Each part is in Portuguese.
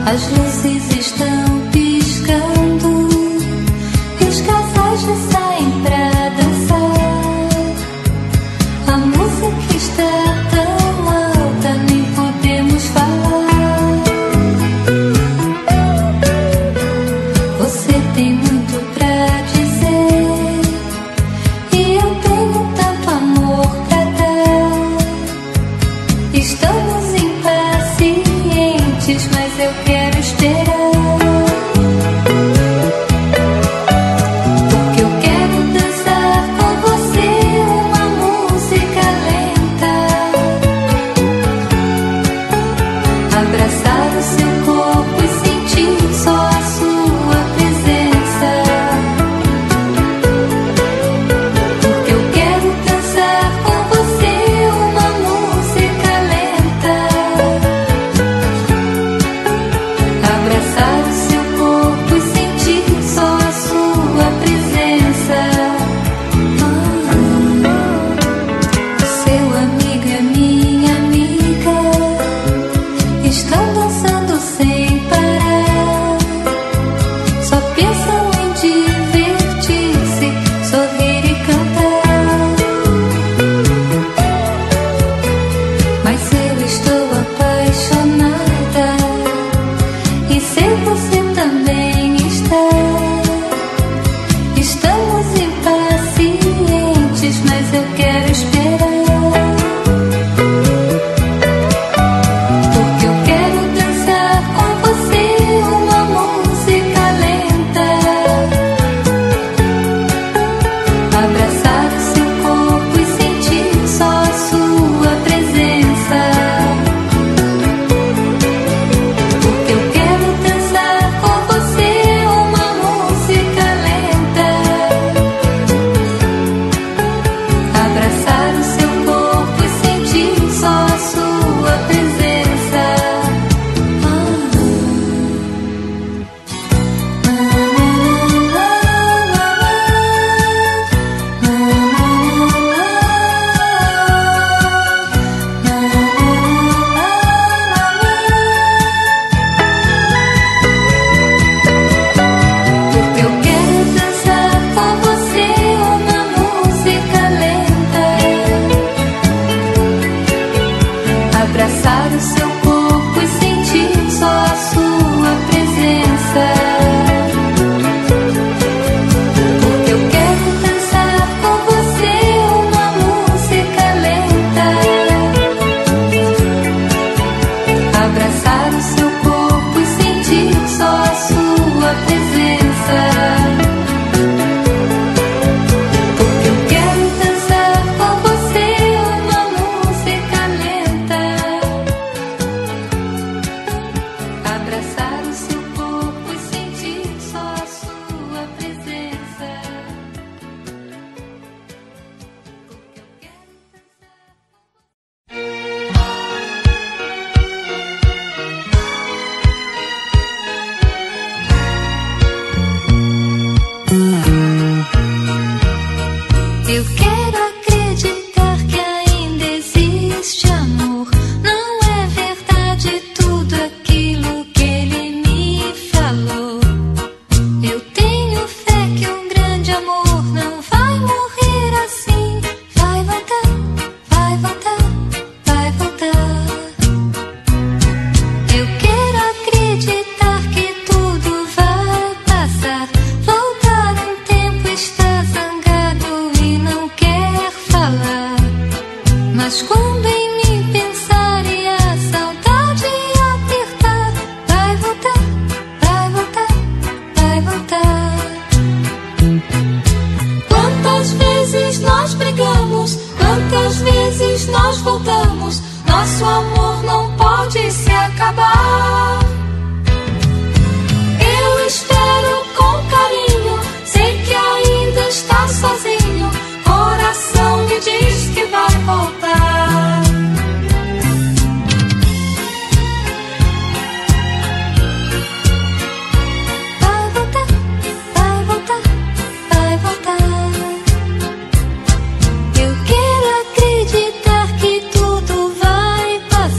As luzes estão piscando e os casais já saem pra dançar. A música está tão alta, nem podemos falar. Você tem muito pra dizer e eu tenho tanto amor pra dar. Estamos impacientes, mas eu quero esperar. Porque eu quero dançar com você uma música lenta, abraçar o seu corpo e sentir só a sua presença. Porque eu quero dançar com você uma música lenta, abraçar o seu corpo e sentir só a sua presença. Seu amigo e a minha amiga estão dançando sem parar. Só pensam em divertir-se, sorrir e cantar. Mas eu estou apaixonada e sei você também está. Estamos impacientes, mas eu quero esperar. Porque eu quero dançar com você uma música lenta, abraçar o seu corpo e sentir só a sua presença. Porque eu quero dançar com você uma música lenta, abraçar o seu corpo e sentir só a sua presença. Porque eu quero dançar com você uma música lenta, abraçar o seu corpo e sentir só a sua presença. Porque eu quero dançar com você uma música lenta, abraçar o seu corpo e sentir só a sua presença. Porque eu quero dançar com você uma música lenta, abraçar o seu corpo e sentir só a sua presença. Porque eu quero Eu quero acreditar que ainda existe amor. Não é verdade tudo aquilo que ele me falou. Eu tenho fé que um grande amor não vai morrer assim. Vai voltar, vai voltar, vai voltar. Eu quero acreditar que tudo vai passar. Voltar um tempo, está zangado e não quer falar. Mas quando em mim pensar e a saudade apertar, vai voltar, vai voltar, vai voltar. Quantas vezes nós brigamos, quantas vezes nós voltamos. Nosso amor não pode se acabar. Eu espero com carinho, sei que ainda está sozinho. Coração me diz que vai voltar. Vai voltar, vai voltar, vai voltar. Eu quero acreditar que tudo vai passar.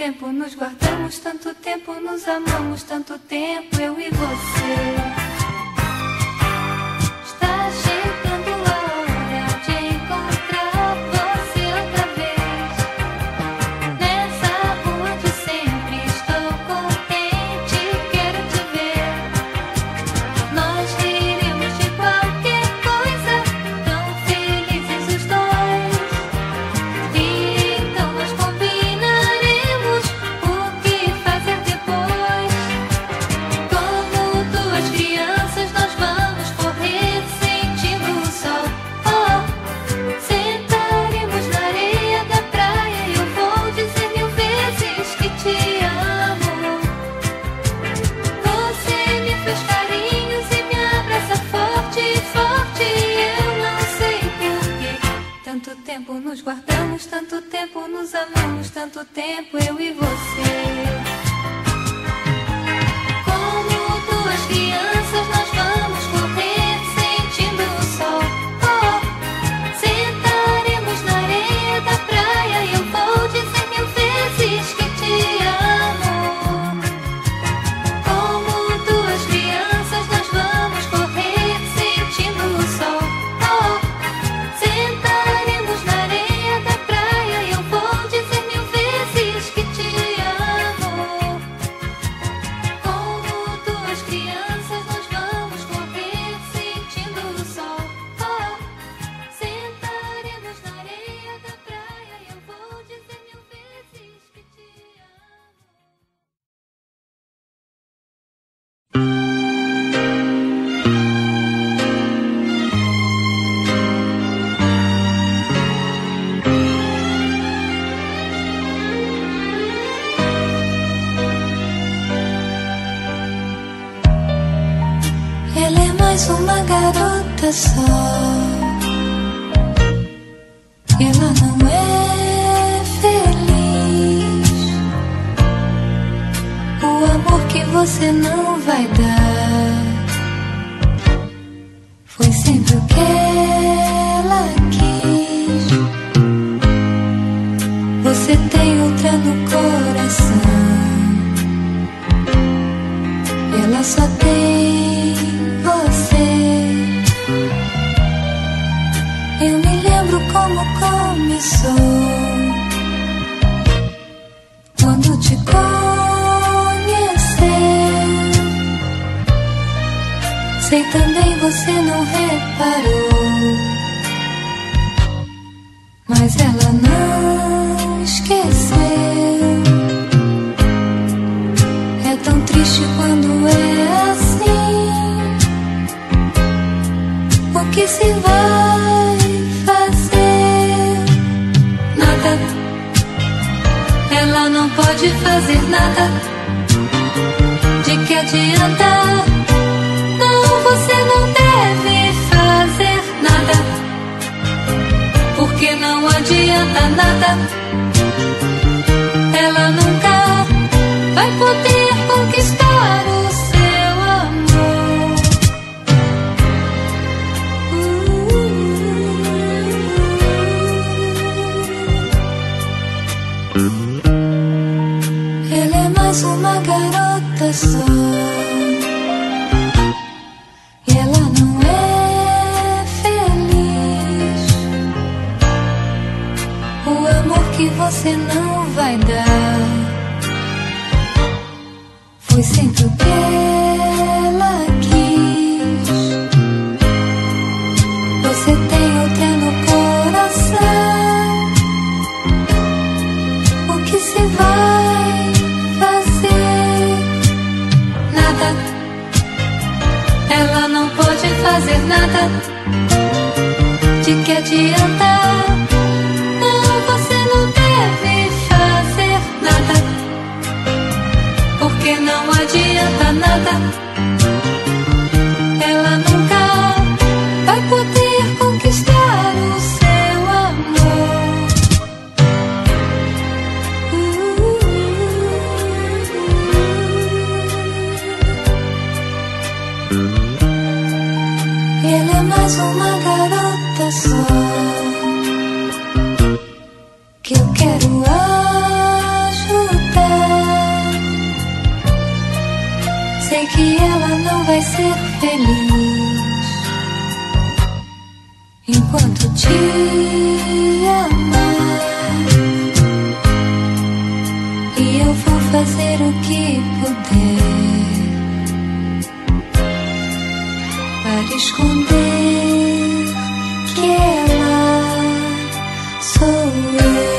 tempo nos guardamos, tanto tempo nos amamos, tanto tempo eu e você. Está chegando a hora de encontrar você outra vez. Nessa rua de sempre estou contente, quero te ver. Nós riremos de qualquer coisa, tão felizes os dois. E então nós combinaremos o que fazer depois. Como duas crianças nós vamos correr sentindo o sol. Oh, sentaremos na areia da praia e eu vou dizer 1000 vezes que te amo. Você me fez carinhos e me abraça forte, forte. Eu não sei porquê. Tanto tempo nos guardamos, tanto tempo nos amamos, tanto tempo eu e você. Como duas crianças nós vamos correr sentindo o sol. Oh, sentaremos na areia da praia e eu vou dizer 1000 vezes que te amo. Como duas crianças nós vamos correr sentindo o sol. Oh, sentaremos na areia da praia e eu vou dizer 1000 vezes que te amo. Como duas crianças nós vamos correr sentindo o sol. Oh, sentaremos na areia da praia e eu vou dizer 1000 vezes que te amo. Ela é mais uma garota só. Ela não é feliz. O amor que você não vai dar foi sempre o que ela quis. Você tem outra no coração. Ela só tem você. Eu me lembro como começou quando te conheceu. Sei também você não reparou, mas ela não esqueceu. É tão triste quando é assim. O que se vai fazer? Nada. Ela não pode fazer nada. De que adianta? Não, você não deve fazer nada. Porque não adianta nada. Ela nunca vai poder conquistar o seu amor. Ela é mais uma garota só. E ela não é feliz. O amor que você não vai dar foi sempre o que ela quis. Você tem outra no coração. O que se vai fazer? Nada. Ela não pode fazer nada. De que adianta? Não, você não deve fazer nada. Porque não adianta nada. Ela nunca vai poder conquistar o seu amor. Ela é mais uma garota só. Que eu quero ajudar. que ela não vai ser feliz enquanto te amar. E eu vou fazer o que puder para esconder que ela sou eu.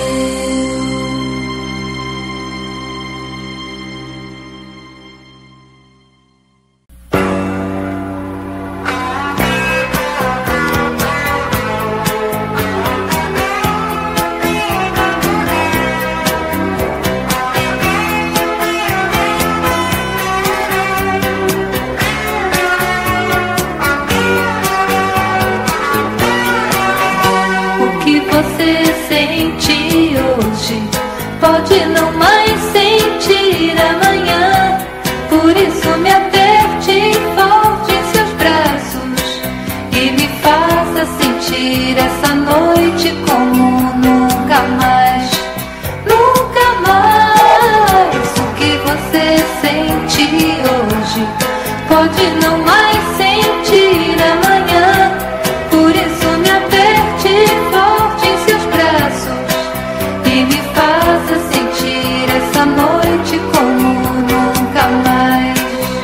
Pode não mais sentir amanhã, por isso me aperte forte em seus braços e me faça sentir essa noite como nunca mais, nunca mais. O que você sente hoje pode não mais sentir amanhã, por isso me aperte forte em seus braços e me faça sentir essa noite como nunca mais.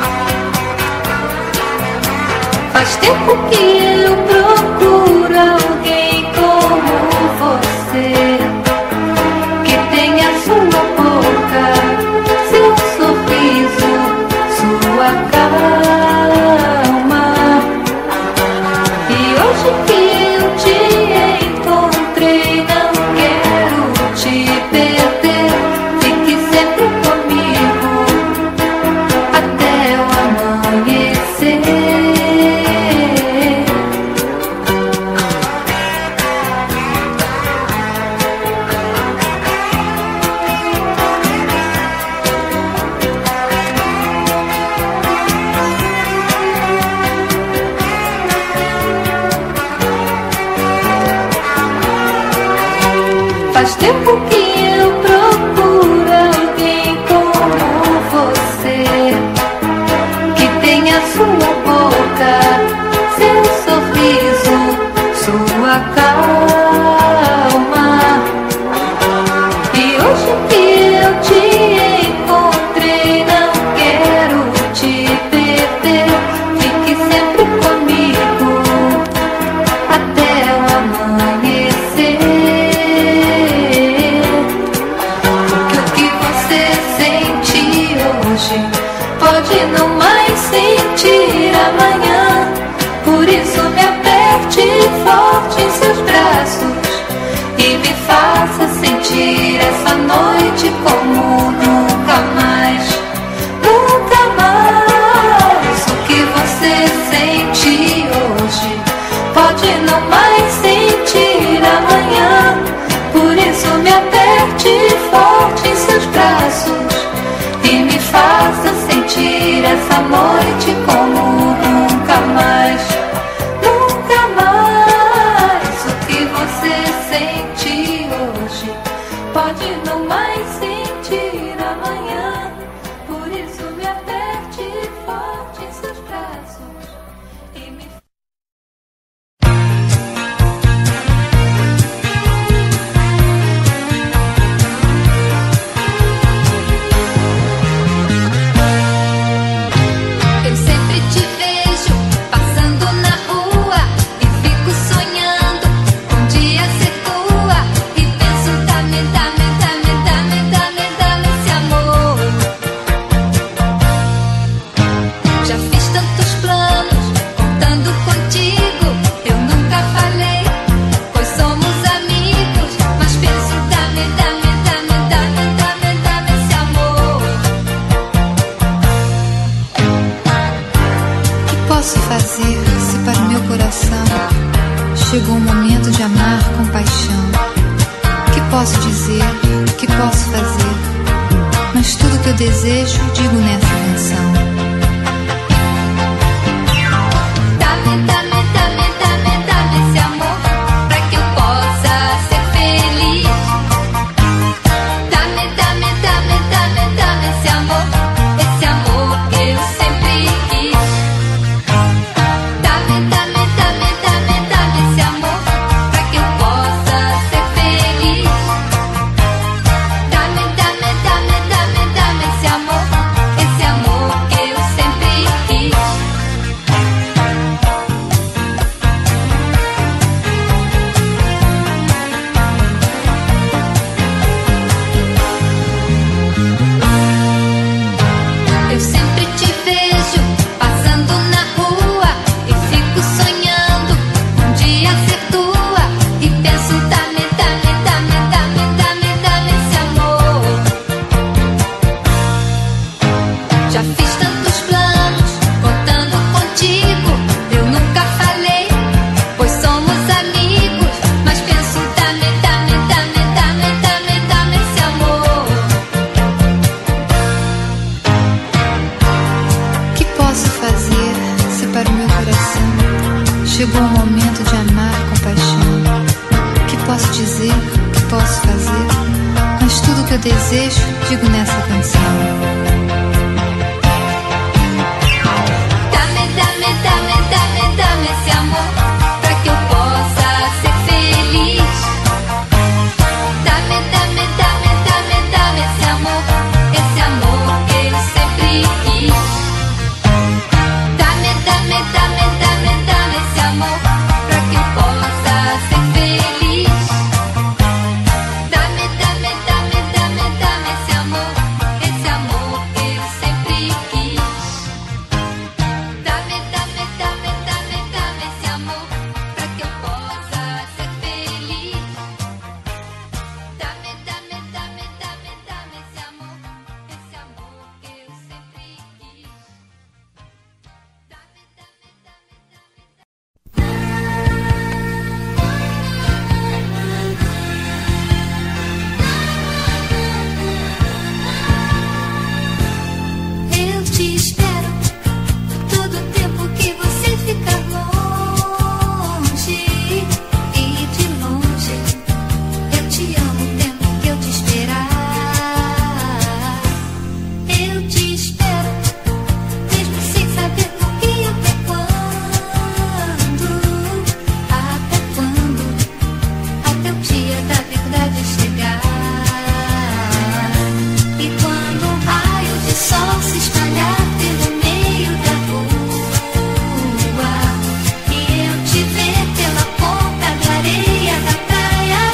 Faz tempo que eu procuro alguém como você, que tenha sua boca, seu sorriso, sua calma. E hoje que eu te encontrei, não quero te perder. Fique sempre comigo até o amanhecer. Faz tempo que eu procuro alguém como você, que tenha sua boca, seu sorriso, sua calma. E hoje que eu te encontrei, não quero te perder. Fique sempre comigo até o amanhecer. Pode não mais sentir amanhã, por isso me aperte forte em seus braços e me faça sentir essa noite como nunca mais, nunca mais. O que você sente hoje pode não mais sentir amanhã, por isso me aperte forte em seus braços e me faça sentir essa noite como nunca mais, nunca mais. O que você sente hoje pode não mais sentir amanhã, por isso me aperte forte em seus braços e me chegou o momento de amar com paixão. Que posso dizer, que posso fazer, mas tudo que eu desejo digo nessa canção. Dá-me, dá-me, dá-me, dá-me, dá-me esse amor, pra que eu possa ser feliz. Dá-me, dá-me, dá-me, dá-me, dá-me esse amor que eu sempre eu desejo, digo nessa canção. Dá-me, dá-me, dá-me, dá-me, dá-me esse amor, pra que eu possa ser feliz. Dá-me, dá-me, dá-me, dá-me, dá-me esse amor que eu sempre quis. Dá-me, dá-me, dá-me, dá-me, dá-me esse amor, pra que eu possa ser feliz. Dá-me, dá-me, dá-me, dá-me, dá-me esse amor que eu sempre quis. Dá-me, dá-me, dá-me, dá-me, dá-me esse amor, pra que eu possa ser feliz. Dá-me, dá-me, dá-me, dá-me, dá-me esse amor que eu sempre quis. Dá-me, dá-me, dá-me, dá-me. Eu te espero todo o tempo que você ficar longe e de longe. Eu te amo o tempo que eu te esperar. Eu te espero, mesmo sem saber por que até quando. Até quando? Até o dia da verdade chegar. E quando um raio de sol se espalhar pelo meio da rua e eu te ver pela ponta da areia da praia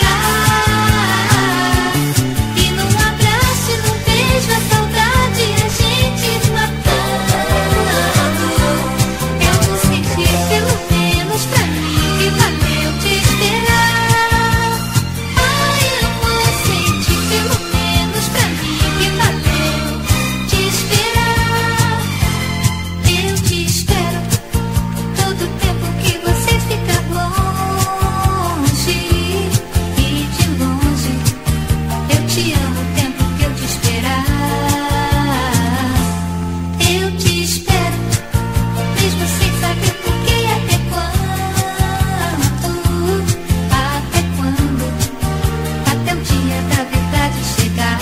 chegar, e num abraço e num beijo a saudade a gente matando, eu vou sentir pelo menos pra mim que valeu te esperar. Ai, eu vou sentir pelo menos pra mim que valeu te esperar. Eu te espero todo o tempo que você ficar longe e de longe. Eu te amo o tempo que eu te esperar. Eu te espero, mesmo sem saber por que até quando. Até quando? Até o dia da verdade chegar.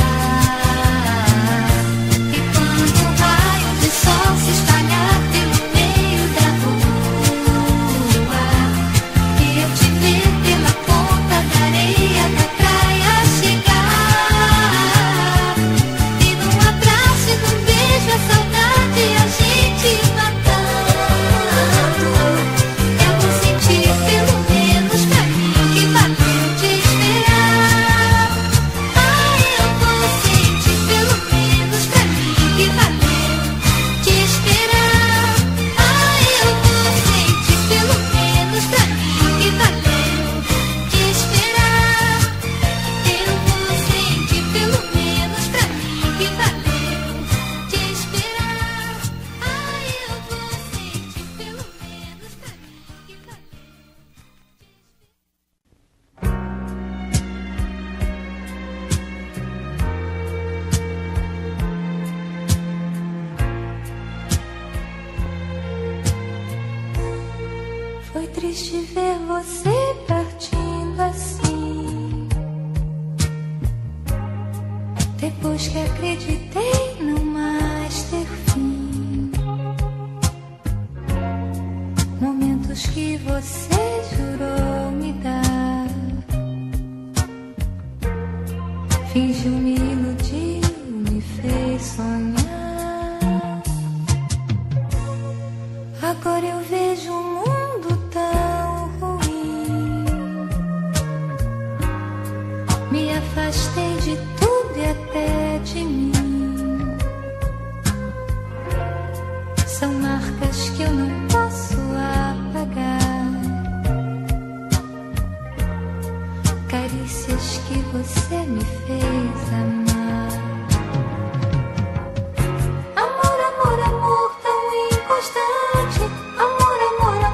E quando um raio de sol se espalhar pelo meio da rua e eu te ver pela ponta da areia da praia chegar, e num abraço e num beijo a saudade a gente matando, eu vou sentir pelo menos pra mim que valeu te esperar. Ai, eu vou sentir pelo menos pra mim que valeu te esperar. Ai, eu vou sentir pelo menos pra mim que valeu te esperar. Eu vou sentir pelo menos pra mim que valeu te esperar. Ai, eu vou sentir pelo menos pra mim que valeu. Foi triste ver você partindo assim, depois que acreditei não mais ter fim. Momentos que você jurou me dar, fingiu, me iludiu, me fez sonhar. Agora eu vejo um mundo tão ruim. Me afastei de tudo e até de mim. São marcas que eu não posso apagar, carícias que você me fez amar. Amor, amor, amor tão inconstante. Amor, amor,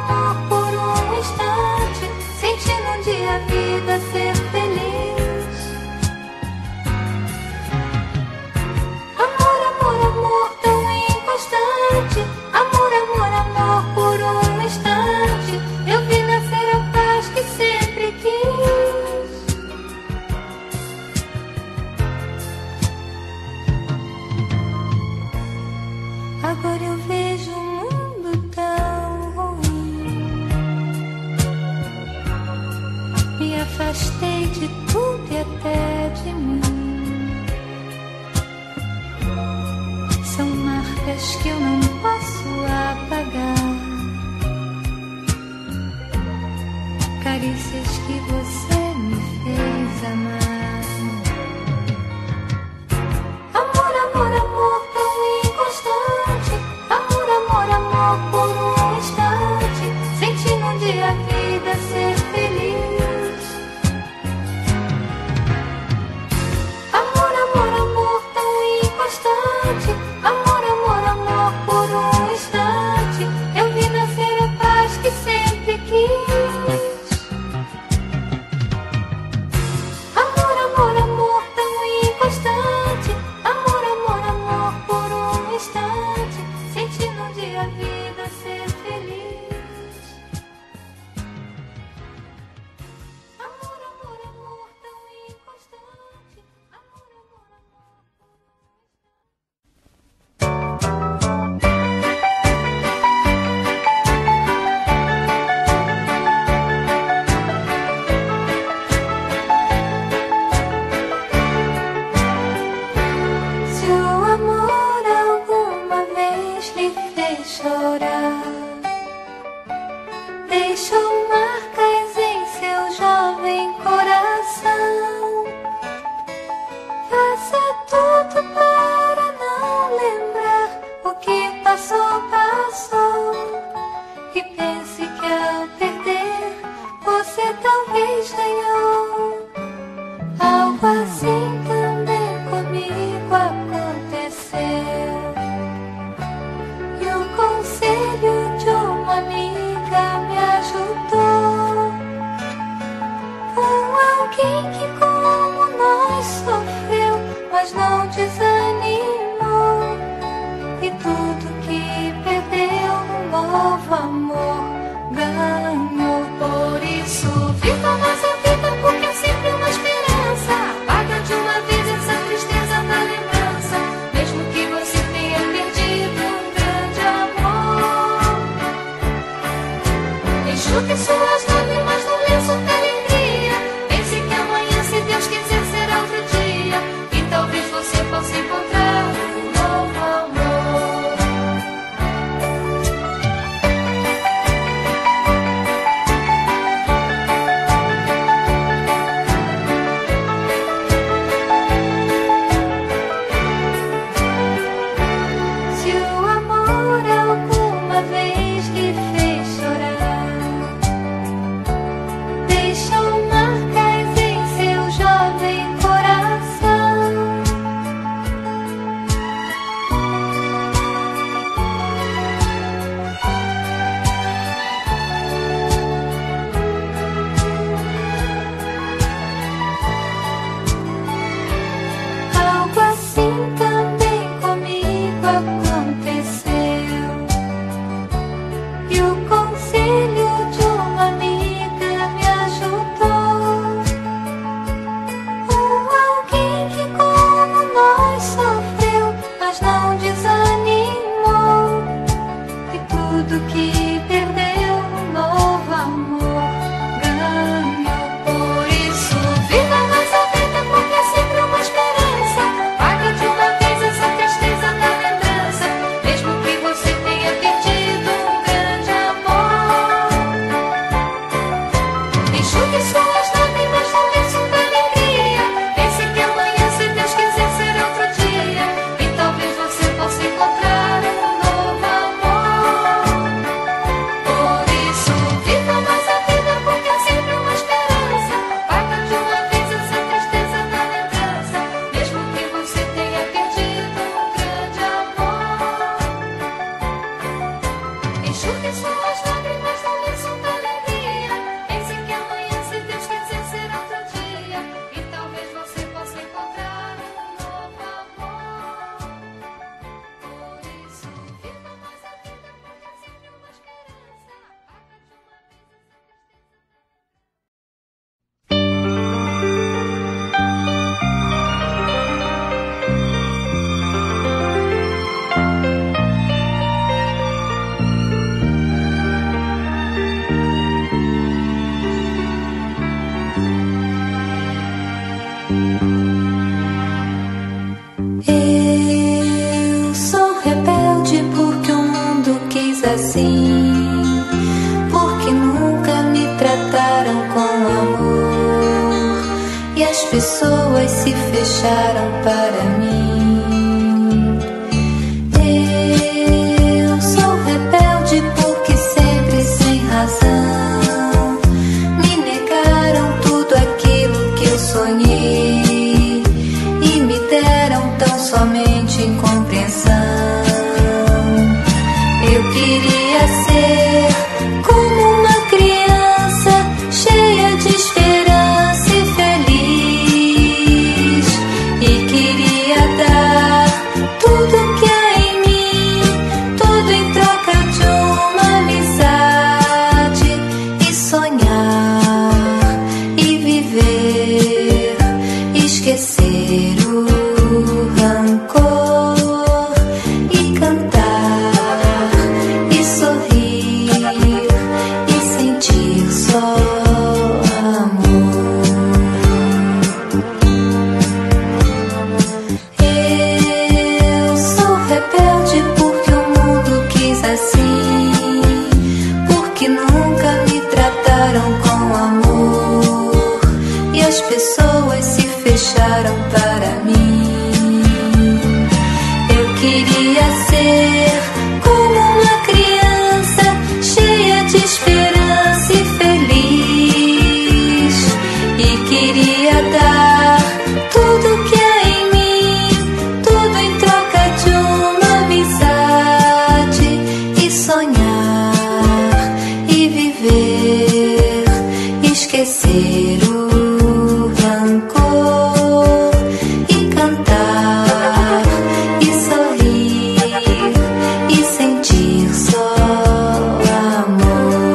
marcas que eu não posso apagar, carícias que você me fez amar. Amor, amor, amor tão inconstante, amor, amor, amor por um instante, sentindo um dia a vida ser feliz. Amor, amor, amor tão inconstante, amor, amor, amor por um pessoas se fecharam para mim. Eu sou rebelde porque sempre sem razão me negaram tudo aquilo que eu sonhei e me deram tão somente incompreensão. Eu queria ser como uma criança cheia de esperança e feliz, e queria dar tudo que há em mim, tudo em troca de uma amizade, e sonhar e viver, esquecer o rancor e cantar e sorrir e sentir só amor. Eu sou rebelde porque o mundo quis assim, porque nunca me trataram com amor e as pessoas se fecharam para mim. Eu queria ser como uma criança cheia de esperança e feliz, e queria dar tudo que há em mim, tudo em troca de uma amizade, e sonhar e viver, esquecer o rancor e cantar e sorrir e sentir só amor.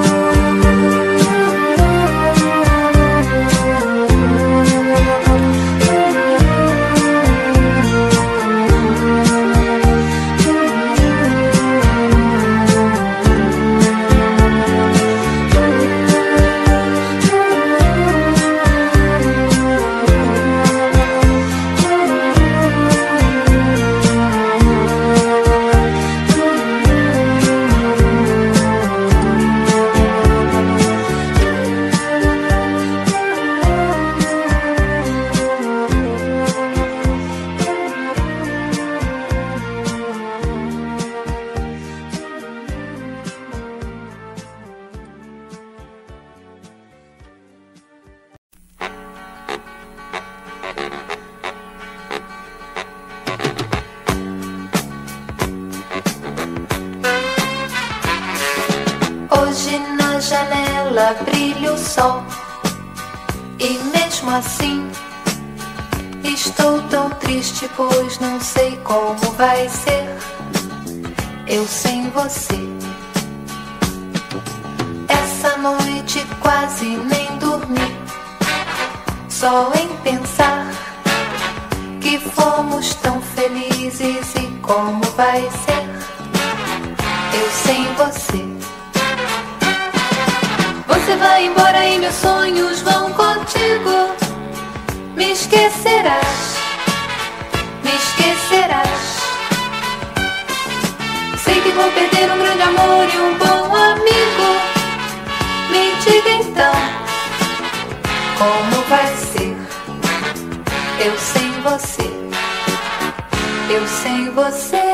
Hoje na janela brilha o sol, e mesmo assim estou tão triste, pois não sei como vai ser eu sem você. Essa noite quase nem dormi, só em pensar que fomos tão felizes, e como vai ser eu sem você. Você vai embora e meus sonhos vão contigo. Me esquecerás, me esquecerás. Sei que vou perder um grande amor e um bom amigo. Me diga então, como vai ser eu sem você, eu sem você.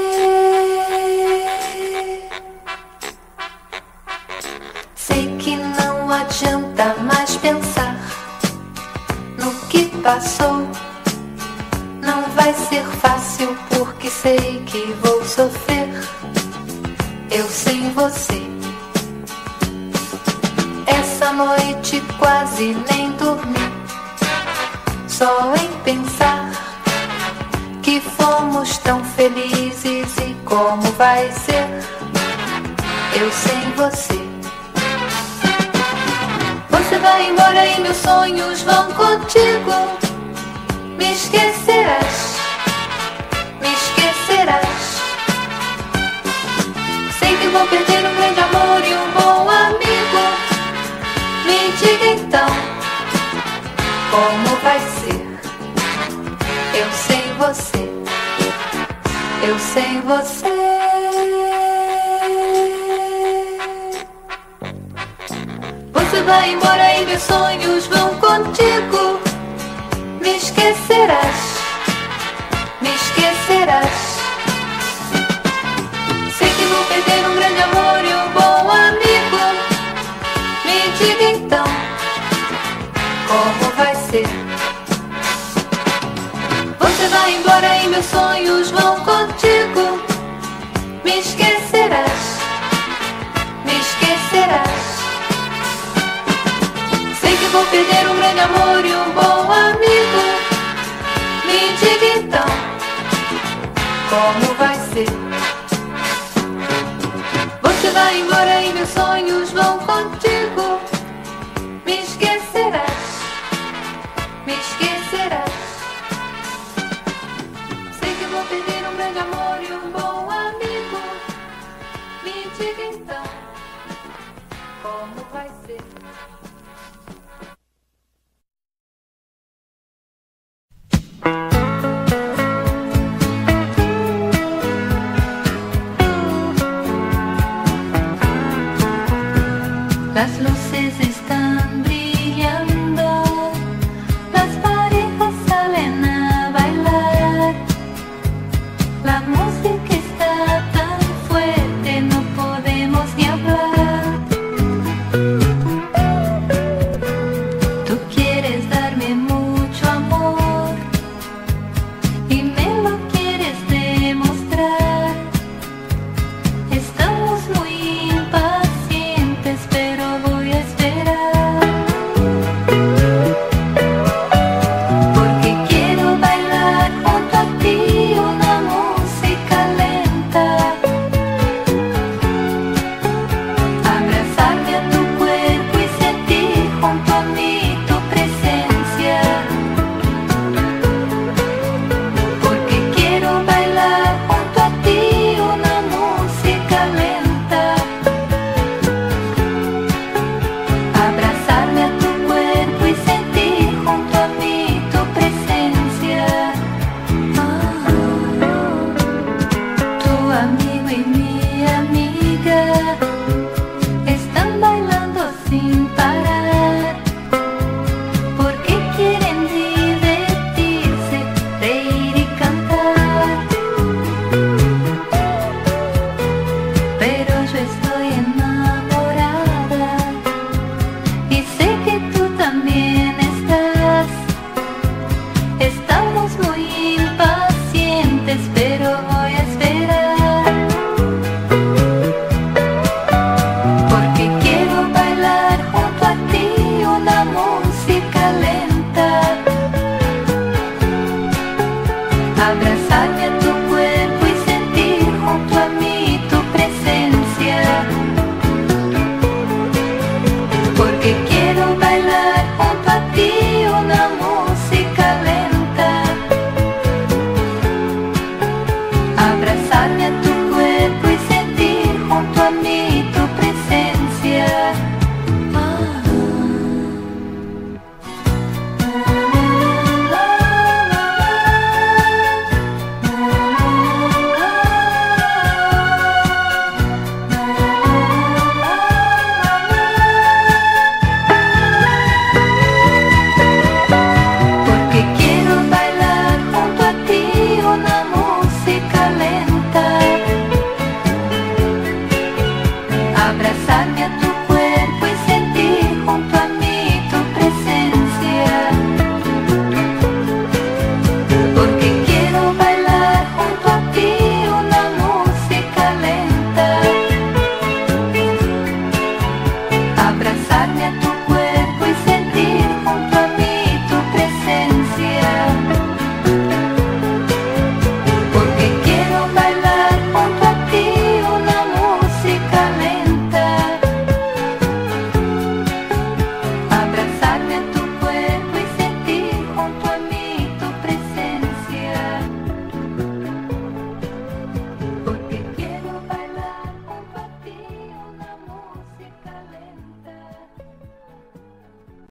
Sei que não adianta mais pensar no que passou. Não vai ser fácil porque sei que vou sofrer eu sem você. Essa noite quase nem dormi, só em pensar que fomos tão felizes, e como vai ser eu sem você. Você vai embora e meus sonhos vão contigo. Me esquecerás, me esquecerás. Sei que vou perder um grande amor e um bom amigo. Me diga então, como vai ser eu sem você, eu sem você. Você vai embora e meus sonhos vão contigo. me esquecerás, me esquecerás. Sei que vou perder um grande amor e um bom amigo. Me diga então, como vai ser? Você vai embora e meus sonhos vão contigo. Me esquecerás, me esquecerás. Sei que vou perder um grande amor e um bom amigo. Me diga então, como vai ser? Você vai embora e meus sonhos vão contigo. Me esquecerás, me esquecerás. Sei que vou perder um grande amor e um bom amigo. Me diga então, como vai ser? Las luces están brillando, las parejas salen a bailar. La música está tan fuerte, no podemos ni hablar. Tú quieres darme mucho amor y me lo quieres demostrar. Estamos muy impacientes, pero voy a esperar. Porque quiero bailar junto a ti una música lenta. Abrazarme a tu cuerpo y sentir junto a mí tu presencia. Porque quiero bailar junto a ti una música lenta. Abrazarme a tu cuerpo y sentir junto a mí tu presencia. Tu amigo y mi amiga están bailando sin parar, porque quieren divertirse, reír y cantar. Pero yo estoy enamorada y sé que tú también estás. Estamos muy impacientes, pero voy a esperar. Porque quiero bailar junto a ti una música lenta. Abrazar